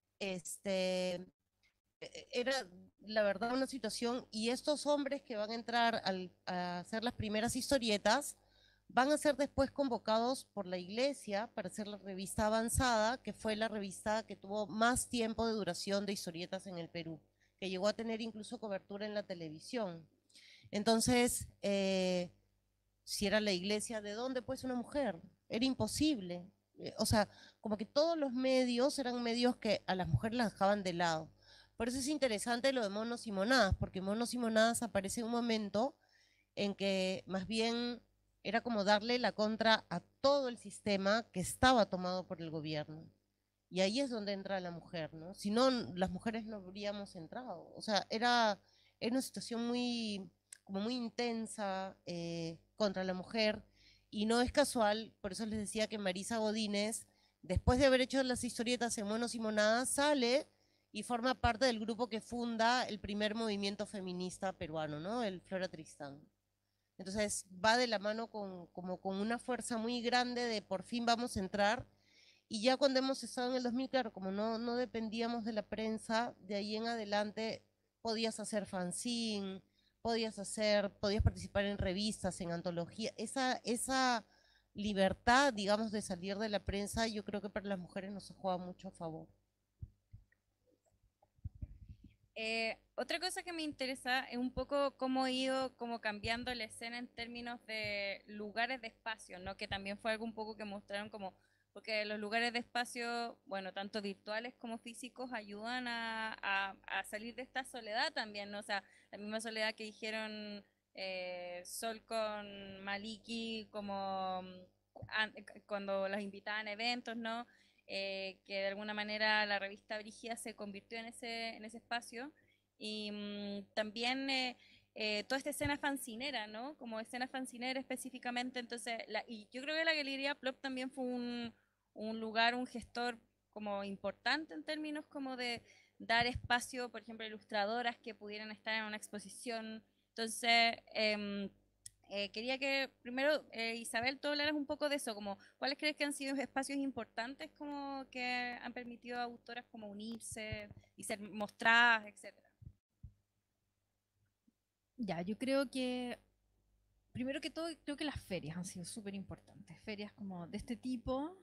era la verdad una situación, y estos hombres que van a entrar a hacer las primeras historietas, van a ser después convocados por la iglesia para hacer la revista Avanzada, que fue la revista que tuvo más tiempo de duración de historietas en el Perú, que llegó a tener incluso cobertura en la televisión. Entonces, si era la iglesia, ¿de dónde pues una mujer? Era imposible. O sea, como que todos los medios eran medios que a las mujeres las dejaban de lado. Por eso es interesante lo de Monos y Monadas, porque Monos y Monadas aparece en un momento en que más bien era como darle la contra a todo el sistema que estaba tomado por el gobierno. Y ahí es donde entra la mujer, ¿no? Si no, las mujeres no habríamos entrado. O sea, era una situación muy, como muy intensa contra la mujer. Y no es casual, por eso les decía que Marisa Godínez, después de haber hecho las historietas en Monos y Monadas, sale y forma parte del grupo que funda el primer movimiento feminista peruano, ¿no? El Flora Tristán. Entonces va de la mano como con una fuerza muy grande de por fin vamos a entrar. Y ya cuando hemos estado en el 2000, claro, como no dependíamos de la prensa, de ahí en adelante podías hacer fanzine, podías participar en revistas, en antología. Esa libertad, digamos, de salir de la prensa, yo creo que para las mujeres nos juega mucho a favor. Otra cosa que me interesa es un poco cómo ha ido como cambiando la escena en términos de lugares de espacio, ¿no? Que también fue algo un poco que mostraron como, porque los lugares de espacio, bueno, tanto virtuales como físicos, ayudan a salir de esta soledad también, ¿no? O sea, la misma soledad que dijeron Sol con Maliki, como cuando los invitaban a eventos, ¿no? Que de alguna manera la revista Brígida se convirtió en ese espacio. Y también toda esta escena fancinera, ¿no? Como escena fancinera específicamente. Entonces, y yo creo que la Galería Plop también fue un lugar, un gestor como importante en términos como de dar espacio, por ejemplo, a ilustradoras que pudieran estar en una exposición. Entonces, quería que primero, Isabel, tú hablaras un poco de eso, como cuáles crees que han sido espacios importantes como que han permitido a autoras como unirse y ser mostradas, etcétera. Ya, yo creo que, primero que todo, creo que las ferias han sido súper importantes. Ferias como de este tipo,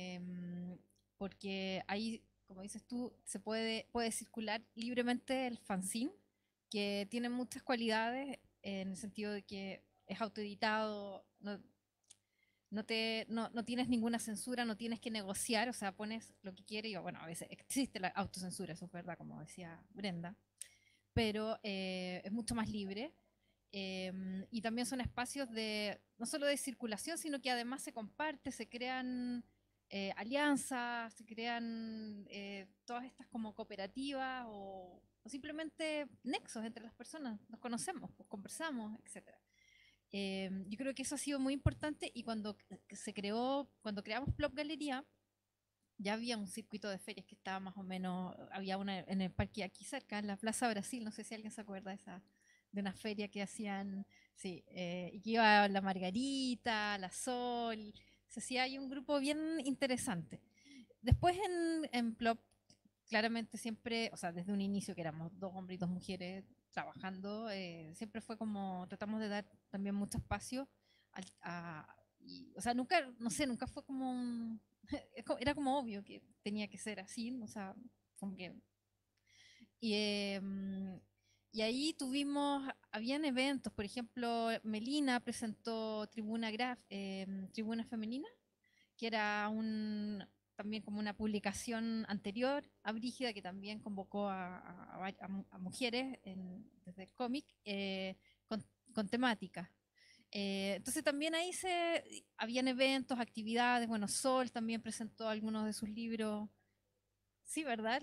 porque ahí, como dices tú, puede circular libremente el fanzine, que tiene muchas cualidades en el sentido de que es autoeditado, no tienes ninguna censura, no tienes que negociar, o sea, pones lo que quieres y bueno, a veces existe la autocensura, eso es verdad, como decía Brenda, pero es mucho más libre. Y también son espacios de no solo de circulación, sino que además se comparte, se crean alianzas, se crean todas estas como cooperativas o simplemente nexos entre las personas. Nos conocemos, pues, conversamos, etcétera. Yo creo que eso ha sido muy importante y cuando creamos Plop Galería, ya había un circuito de ferias que estaba más o menos, había una en el parque aquí cerca, en la Plaza Brasil, no sé si alguien se acuerda de una feria que hacían, sí, y que iba la Margarita, la Sol, se hacía ahí un grupo bien interesante. Después en Plop, claramente siempre, o sea, desde un inicio que éramos dos hombres y dos mujeres trabajando, siempre fue como, tratamos de dar también mucho espacio o sea, nunca, no sé, nunca fue como era como obvio que tenía que ser así, o sea, como que y, y ahí habían eventos, por ejemplo, Melina presentó Tribuna Femenina, que era también como una publicación anterior a Brígida, que también convocó a mujeres desde el cómic con temática. Entonces también ahí habían eventos, actividades, bueno, Sol también presentó algunos de sus libros, sí, ¿verdad?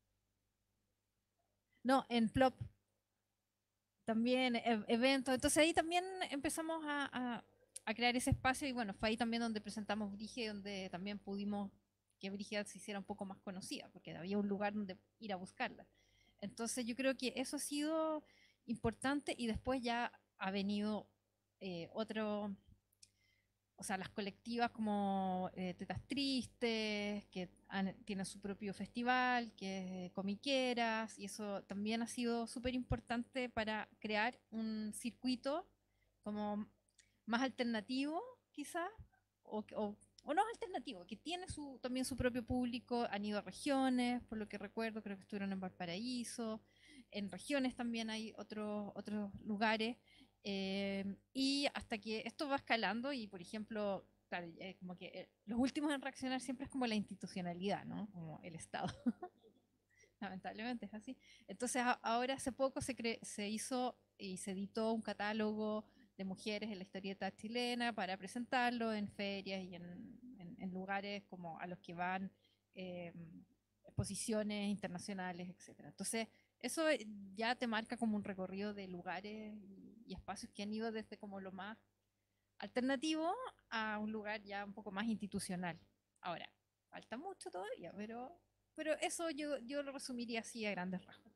No, en Plop también eventos. Entonces ahí también empezamos a crear ese espacio y bueno, fue ahí también donde presentamos Brígida, donde también pudimos que Brígida se hiciera un poco más conocida, porque había un lugar donde ir a buscarla. Entonces yo creo que eso ha sido importante y después ya ha venido otro, o sea, las colectivas como Tetas Tristes, que tienen su propio festival, que es Comiqueras, y eso también ha sido súper importante para crear un circuito como más alternativo, quizás, o no alternativo, que tiene también su propio público, han ido a regiones, por lo que recuerdo, creo que estuvieron en Valparaíso, en regiones también hay otros lugares, y hasta que esto va escalando y, por ejemplo, claro, como que los últimos en reaccionar siempre es como la institucionalidad, ¿no? Como el Estado. lamentablemente es así. Entonces ahora hace poco se hizo y se editó un catálogo de mujeres en la historieta chilena para presentarlo en ferias y en lugares como a los que van eh, exposiciones internacionales, etcétera. Entonces, eso ya te marca como un recorrido de lugares y espacios que han ido desde como lo más alternativo a un lugar ya un poco más institucional. Ahora, falta mucho todavía, pero eso yo lo resumiría así a grandes rasgos.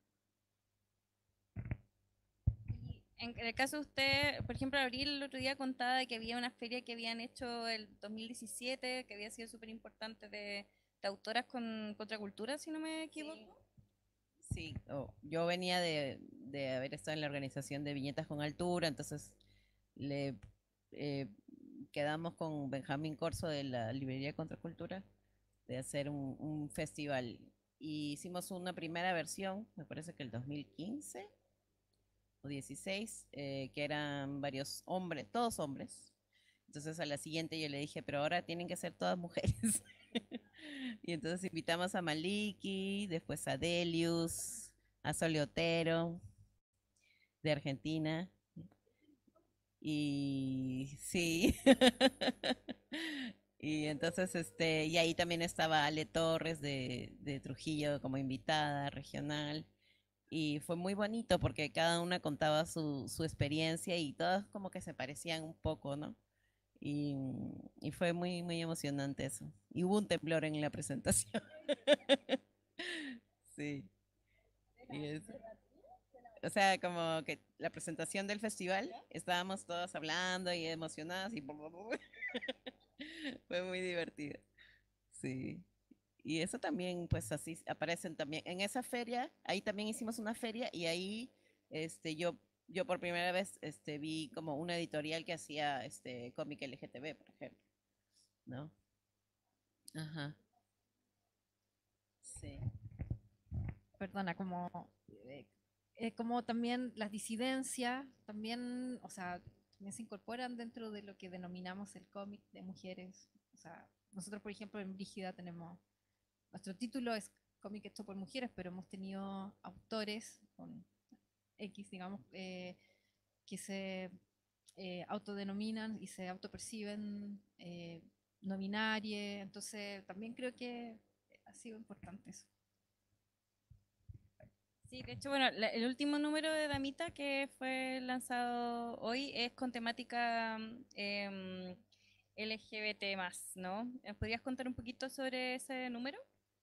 En el caso de usted, por ejemplo, Abril el otro día contaba de que había una feria que habían hecho el 2017, que había sido súper importante de autoras con contracultura, si no me equivoco. Sí, yo venía de haber estado en la organización de Viñetas con Altura, entonces le quedamos con Benjamín Corso de la Librería Contracultura de hacer un festival. Y hicimos una primera versión, me parece que el 2015 o 16, que eran varios hombres, todos hombres. Entonces a la siguiente yo le dije, pero ahora tienen que ser todas mujeres. Y entonces invitamos a Maliki, después a Delius, a Soliotero, de Argentina. Y sí. Y entonces, y ahí también estaba Ale Torres de Trujillo como invitada regional. Y fue muy bonito porque cada una contaba su experiencia y todas como que se parecían un poco, ¿no? Y fue muy, muy emocionante eso. Y hubo un temblor en la presentación. Sí. Y o sea, como que la presentación del festival, estábamos todos hablando y emocionadas y fue muy divertido. Sí. Y eso también, pues así aparecen también. En esa feria, ahí también hicimos una feria y ahí yo por primera vez vi como una editorial que hacía cómic LGTB, por ejemplo, ¿no? Ajá. Sí. Perdona, como también las disidencias, también, o sea, también se incorporan dentro de lo que denominamos el cómic de mujeres. O sea, nosotros, por ejemplo, en Brígida tenemos, nuestro título es cómic hecho por mujeres, pero hemos tenido autores con X, digamos, que se autodenominan y se autoperciben no binarias. Entonces, también creo que ha sido importante eso. Sí, de hecho, bueno, el último número de Damita que fue lanzado hoy es con temática LGBT más, ¿no? ¿Nos podrías contar un poquito sobre ese número?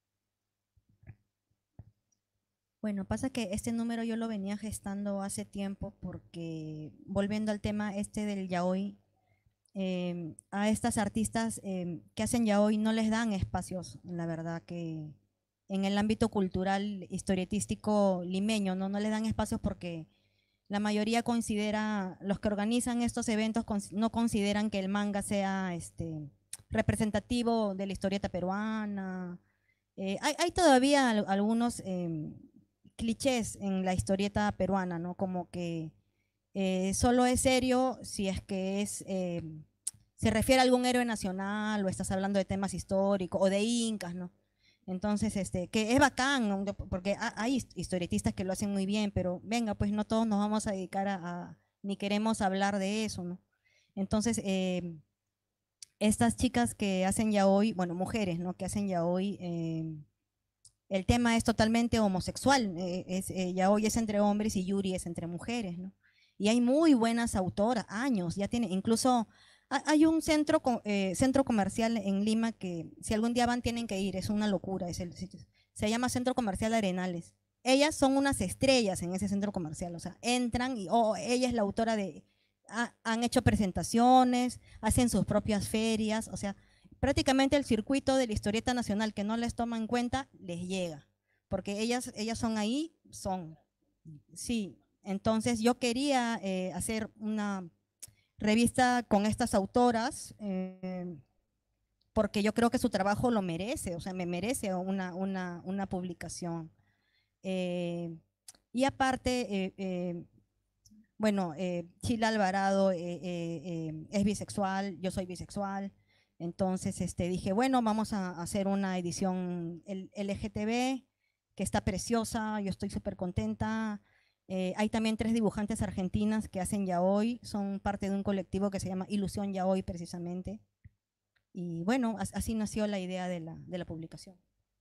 Bueno, pasa que este número yo lo venía gestando hace tiempo porque, volviendo al tema este del yaoi, a estas artistas que hacen yaoi no les dan espacios, la verdad que en el ámbito cultural historietístico limeño, no les dan espacios porque la mayoría considera, los que organizan estos eventos no consideran que el manga sea representativo de la historieta peruana. Hay todavía algunos clichés en la historieta peruana, ¿no? Como que solo es serio si es que se refiere a algún héroe nacional o estás hablando de temas históricos o de incas, ¿no? Entonces, que es bacán, ¿no? Porque hay historietistas que lo hacen muy bien, pero venga, pues no todos nos vamos a dedicar ni queremos hablar de eso, ¿no? Entonces, estas chicas que hacen yaoi, bueno, mujeres, ¿no? Que hacen yaoi, el tema es totalmente homosexual, yaoi es entre hombres y yuri es entre mujeres, ¿no? Y hay muy buenas autoras, años, ya tiene, incluso hay un centro comercial en Lima que si algún día van tienen que ir, es una locura, se llama Centro Comercial Arenales. Ellas son unas estrellas en ese centro comercial, o sea, entran y ella es la autora han hecho presentaciones, hacen sus propias ferias, o sea, prácticamente el circuito de la historieta nacional que no les toma en cuenta, les llega, porque ellas son ahí, sí. Entonces yo quería hacer una revista con estas autoras, porque yo creo que su trabajo lo merece, o sea, me merece una publicación. Y aparte, bueno, Chila Alvarado es bisexual, yo soy bisexual, entonces dije, bueno, vamos a hacer una edición LGTB, que está preciosa, yo estoy súper contenta. Hay también 3 dibujantes argentinas que hacen yaoi, son parte de un colectivo que se llama Ilusión Yaoi precisamente. Y bueno, así nació la idea de la publicación.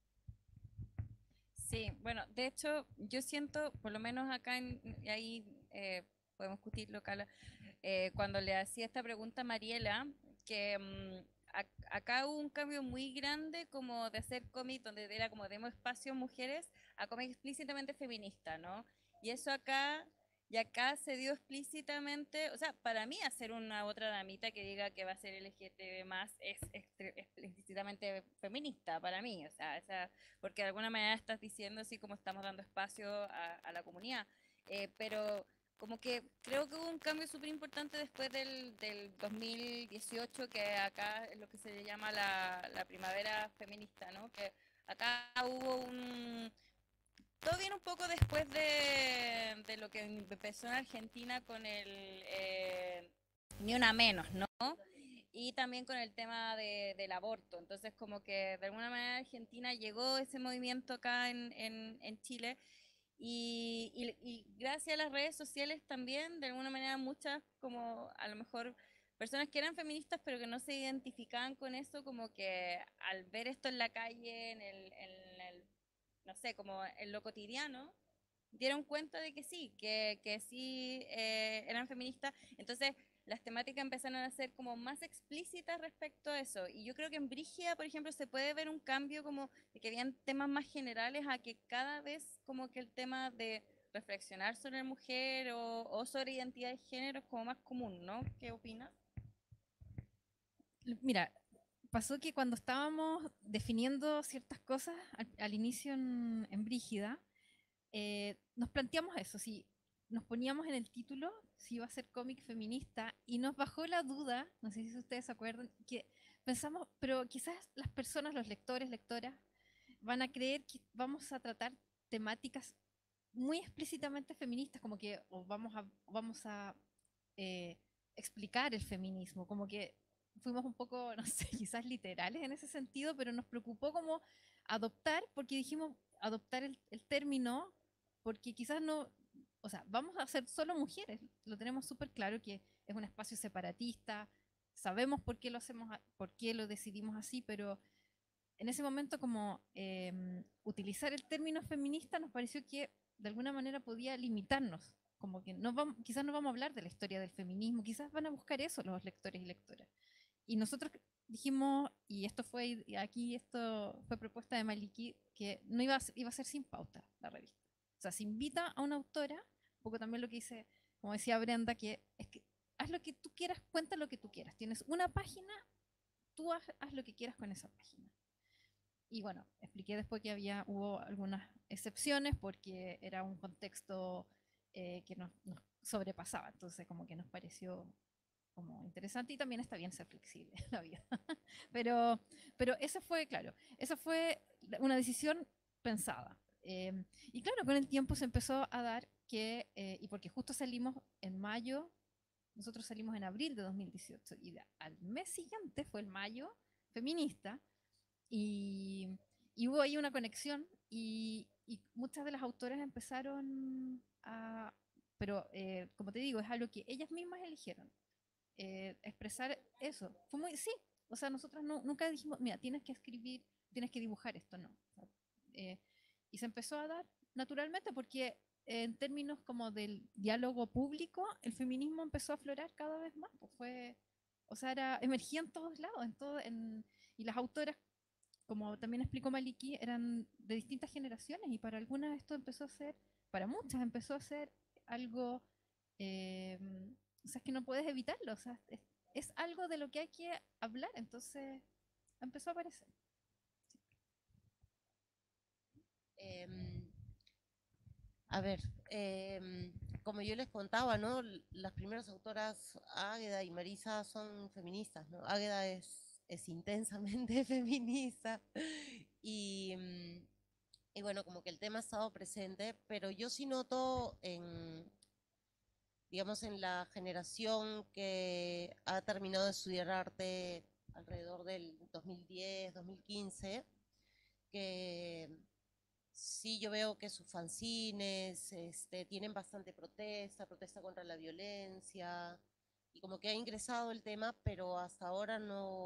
Sí, bueno, de hecho, yo siento, por lo menos acá, y ahí podemos discutirlo, Carla, cuando le hacía esta pregunta a Mariela, que acá hubo un cambio muy grande como de hacer cómic donde era como demos espacio a mujeres a cómic explícitamente feminista, ¿no? Y eso acá, y acá se dio explícitamente, o sea, para mí hacer una otra damita que diga que va a ser LGTB más es explícitamente feminista para mí, o sea, porque de alguna manera estás diciendo así como estamos dando espacio a la comunidad, pero como que creo que hubo un cambio súper importante después del 2018, que acá es lo que se le llama la primavera feminista, ¿no? Que acá hubo todo viene un poco después de lo que empezó en Argentina con el Ni Una Menos, ¿no? Y también con el tema del aborto. Entonces, como que de alguna manera Argentina llegó ese movimiento acá en Chile y gracias a las redes sociales también, de alguna manera muchas, como a lo mejor personas que eran feministas pero que no se identificaban con eso, como que al ver esto en la calle, no sé, como en lo cotidiano, dieron cuenta de que sí eran feministas. Entonces las temáticas empezaron a ser como más explícitas respecto a eso. Y yo creo que en Brígida, por ejemplo, se puede ver un cambio como de que habían temas más generales a que cada vez como que el tema de reflexionar sobre la mujer o sobre identidad de género es como más común, ¿no? ¿Qué opinas? Mira, pasó que cuando estábamos definiendo ciertas cosas al inicio en Brígida, nos planteamos eso, si nos poníamos en el título si iba a ser cómic feminista y nos bajó la duda, no sé si ustedes se acuerdan, que pensamos, pero quizás las personas, los lectores, lectoras, van a creer que vamos a tratar temáticas muy explícitamente feministas, como que o vamos a eh, explicar el feminismo, como que fuimos un poco, no sé, quizás literales en ese sentido, pero nos preocupó como adoptar, porque dijimos adoptar el término, porque quizás no, o sea, vamos a ser solo mujeres, lo tenemos súper claro que es un espacio separatista, sabemos por qué lo hacemos, por qué lo decidimos así, pero en ese momento como utilizar el término feminista nos pareció que de alguna manera podía limitarnos, como que no vamos, quizás no vamos a hablar de la historia del feminismo, quizás van a buscar eso los lectores y lectoras. Y nosotros dijimos, y esto fue, y aquí esto fue propuesta de Maliki, que no iba a ser sin pauta la revista. O sea, se invita a una autora, un poco también lo que dice, como decía Brenda, que es que haz lo que tú quieras, cuenta lo que tú quieras. Tienes una página, tú haz lo que quieras con esa página. Y bueno, expliqué después que hubo algunas excepciones porque era un contexto que nos sobrepasaba, entonces como que nos pareció como interesante y también está bien ser flexible en la vida. pero, pero esa fue, claro, esa fue una decisión pensada. Y claro, con el tiempo se empezó a dar que, y porque justo salimos en mayo, nosotros salimos en abril de 2018 y al mes siguiente fue el mayo feminista, y, y hubo ahí una conexión y muchas de las autoras empezaron a, pero como te digo, es algo que ellas mismas eligieron, expresar eso. Fue muy, sí, o sea, nosotros nunca dijimos, mira, tienes que escribir, tienes que dibujar esto, no. O sea, y se empezó a dar naturalmente porque en términos como del diálogo público, el feminismo empezó a aflorar cada vez más. Pues fue, o sea, emergía en todos lados, y las autoras, como también explicó Maliki, eran de distintas generaciones y para algunas esto empezó a ser, para muchas empezó a ser algo, eh, o sea, es que no puedes evitarlo, o sea, es algo de lo que hay que hablar, entonces empezó a aparecer. Em, a ver, como yo les contaba, ¿no? Las primeras autoras, Águeda y Marisa, son feministas, ¿no? Águeda es intensamente feminista y bueno, como que el tema ha estado presente, pero yo sí noto digamos, en la generación que ha terminado de estudiar arte alrededor del 2010, 2015, que sí yo veo que sus fanzines tienen bastante protesta contra la violencia, y como que ha ingresado el tema, pero hasta ahora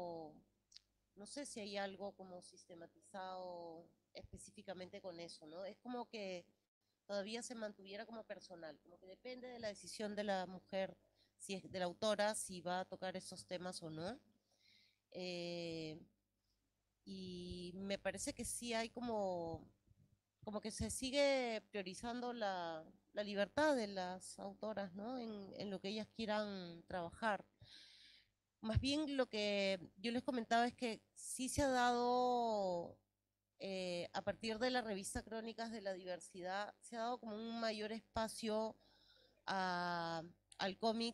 no sé si hay algo como sistematizado específicamente con eso, ¿no? Es como que todavía se mantuviera como personal, como que depende de la decisión de la mujer, si es de la autora, si va a tocar esos temas o no. Eh, y me parece que sí hay como que se sigue priorizando la libertad de las autoras, ¿no? En lo que ellas quieran trabajar. Más bien lo que yo les comentaba es que sí se ha dado, a partir de la revista Crónicas de la Diversidad, se ha dado como un mayor espacio a- al cómic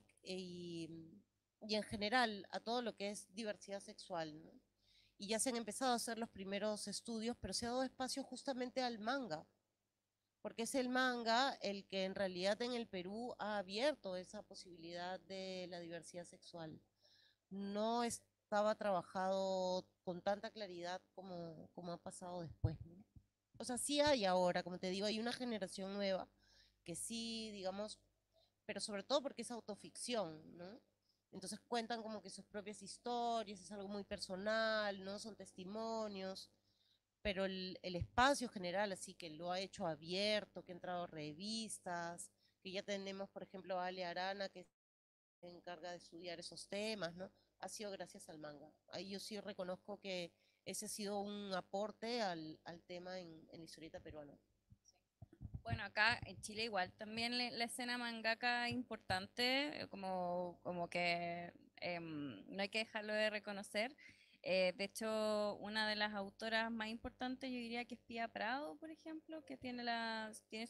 y en general a todo lo que es diversidad sexual, ¿no? Y ya se han empezado a hacer los primeros estudios, pero se ha dado espacio justamente al manga, porque es el manga el que en realidad en el Perú ha abierto esa posibilidad de la diversidad sexual. No estaba trabajado con tanta claridad como ha pasado después, ¿no? O sea, sí hay ahora, como te digo, hay una generación nueva que sí, digamos, pero sobre todo porque es autoficción, ¿no? Entonces cuentan como que sus propias historias, es algo muy personal, ¿no? Son testimonios, pero el espacio general, así que lo ha hecho abierto, que ha entrado a revistas, que ya tenemos, por ejemplo, a Ale Arana, que se encarga de estudiar esos temas, ¿no? Ha sido gracias al manga. Ahí yo sí reconozco que ese ha sido un aporte al tema en la historieta peruana. Bueno, acá en Chile igual también la escena mangaka es importante, como que no hay que dejarlo de reconocer. De hecho, una de las autoras más importantes, yo diría que es Pía Prado, por ejemplo, que tiene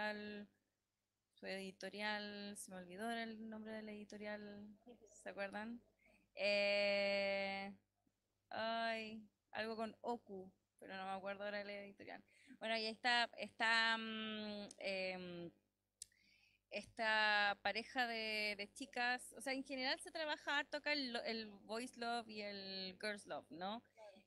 su editorial, se me olvidó el nombre de la editorial, ¿se acuerdan? Eh, Ay, algo con Oku, pero no me acuerdo ahora de la editorial. Bueno, y ahí está esta pareja de chicas, o sea, en general se trabaja harto acá el Boys Love y el Girls Love, ¿no?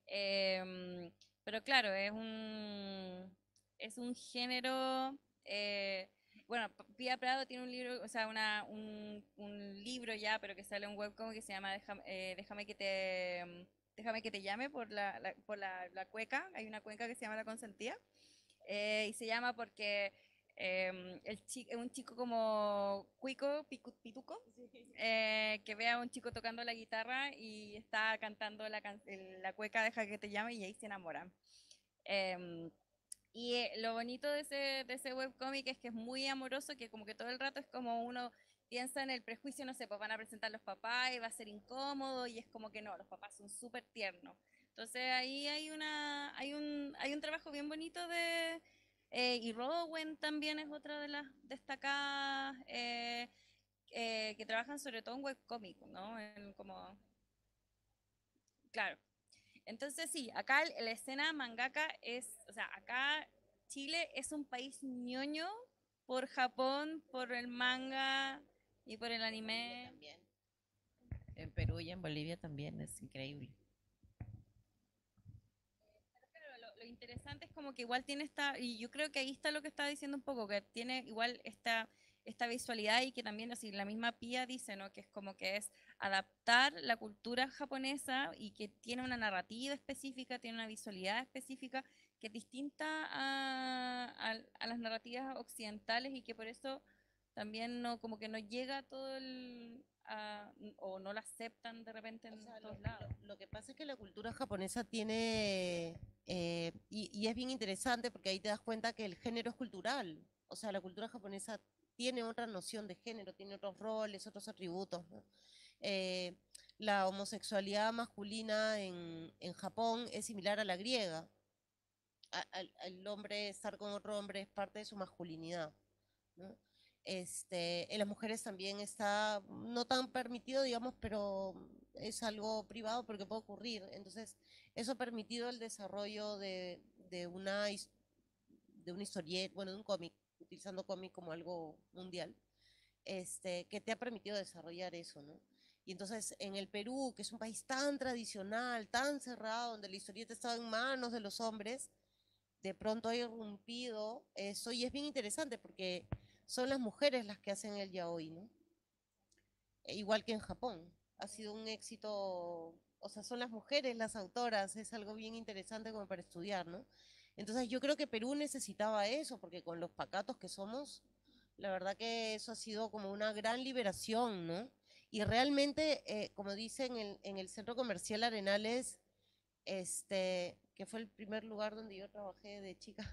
Pero claro, es un género, bueno, Pía Prado tiene un libro, o sea, un libro ya, pero que sale en webcomic que se llama Déjame que te llame por la cueca, hay una cueca que se llama La Consentida, y se llama porque es un chico como cuico, pituco, que ve a un chico tocando la guitarra y está cantando la cueca Deja que te llame y ahí se enamora. Em, lo bonito de ese webcómic es que es muy amoroso, que como que todo el rato es como uno piensa en el prejuicio, no sé, pues van a presentar los papás y va a ser incómodo y es como que no, los papás son súper tiernos. Entonces ahí hay un trabajo bien bonito y Rowan también es otra de las destacadas que trabajan sobre todo en webcómic, ¿no? Claro. Entonces sí, acá la escena mangaka o sea, acá Chile es un país ñoño por Japón, por el manga y por el Bolivia anime. también. En Perú y en Bolivia también es increíble. Pero lo interesante es como que igual tiene y yo creo que ahí está lo que estaba diciendo un poco, que tiene igual esta visualidad y que también así la misma Pía dice, ¿no? Que es como que es adaptar la cultura japonesa y que tiene una narrativa específica, tiene una visualidad específica que es distinta a las narrativas occidentales y que por eso también no, como que no llega a o no la aceptan de repente O en sea, todos lados. lo que pasa es que la cultura japonesa tiene, y es bien interesante porque ahí te das cuenta que el género es cultural. O sea, la cultura japonesa tiene otra noción de género, tiene otros roles, otros atributos, ¿no? Eh, la homosexualidad masculina en Japón es similar a la griega. Al hombre estar con otro hombre es parte de su masculinidad, ¿no? En las mujeres también está no tan permitido, digamos, pero es algo privado porque puede ocurrir. Entonces, eso ha permitido el desarrollo de una historieta, bueno, de un cómic, utilizando cómic como algo mundial, que te ha permitido desarrollar eso, ¿no? Y entonces en el Perú, que es un país tan tradicional, tan cerrado, donde la historieta estaba en manos de los hombres, de pronto ha irrumpido eso y es bien interesante porque son las mujeres las que hacen el yaoi, ¿no? Igual que en Japón. Ha sido un éxito, o sea, son las mujeres las autoras, es algo bien interesante como para estudiar, ¿no? Entonces yo creo que Perú necesitaba eso, porque con los pacatos que somos, la verdad que eso ha sido como una gran liberación, ¿no? Y realmente, como dice en el Centro Comercial Arenales, que fue el primer lugar donde yo trabajé de chica,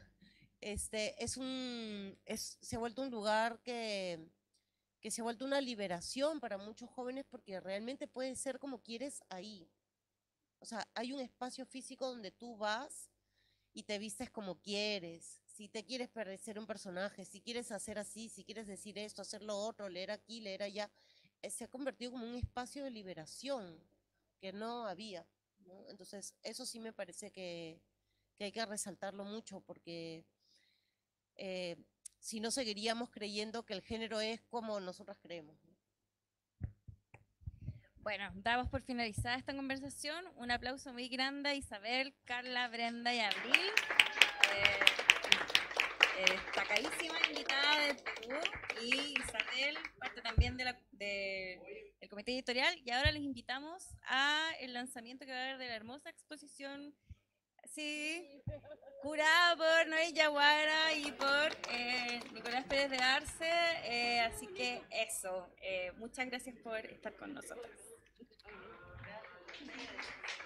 se ha vuelto un lugar que se ha vuelto una liberación para muchos jóvenes porque realmente puedes ser como quieres ahí. O sea, hay un espacio físico donde tú vas y te vistes como quieres. Si te quieres parecer un personaje, si quieres hacer así, si quieres decir esto, hacer lo otro, leer aquí, leer allá, se ha convertido como un espacio de liberación que no había, ¿no? Entonces, eso sí me parece que hay que resaltarlo mucho porque eh, si no seguiríamos creyendo que el género es como nosotras creemos, ¿no? Bueno, damos por finalizada esta conversación. Un aplauso muy grande a Isabel, Carla, Brenda y Abril. Destacadísima invitada de Perú, y Isabel, parte también del comité editorial. Y ahora les invitamos a el lanzamiento que va a haber de la hermosa exposición, sí, curada por Noé Yaguara y por Nicolás Pérez de Arce. Así que eso, muchas gracias por estar con nosotros.